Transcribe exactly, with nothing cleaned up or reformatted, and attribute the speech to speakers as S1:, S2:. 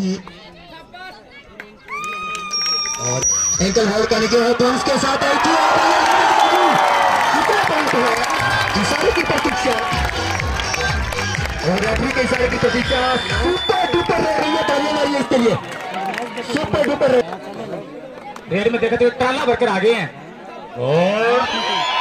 S1: जाएगी और ankle hold करने के बाद उसके साथ आएगी इशारे की प्रतीक्षा और रेफरी के इशारे की प्रतीक्षा सुपर डुपर रह रही है तालियां मारिए इसके लिए सुपर डुपर रेड में देखते हुए टाला भरकर आगे हैं और